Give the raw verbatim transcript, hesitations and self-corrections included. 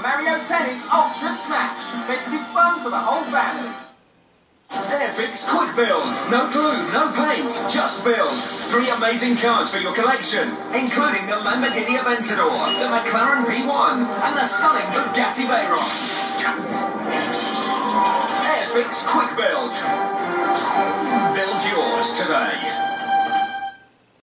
Mario Tennis Ultra Snap. Basically fun for the whole family. Airfix Quick Build. No glue, no paint, just build. Three amazing cars for your collection, including the Lamborghini Aventador, the McLaren P one, and the stunning Bugatti Veyron. Airfix Quick Build. Build yours today.